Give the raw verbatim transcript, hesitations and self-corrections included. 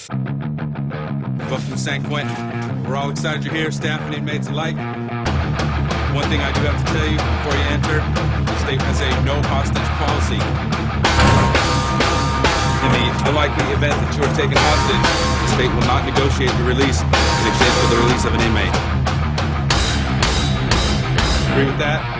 Welcome to San Quentin. We're all excited you're here, staff and inmates alike. One thing I do have to tell you before you enter, the state has a no hostage policy. In the unlikely event that you are taken hostage, the state will not negotiate your release in exchange for the release of an inmate. Agree with that?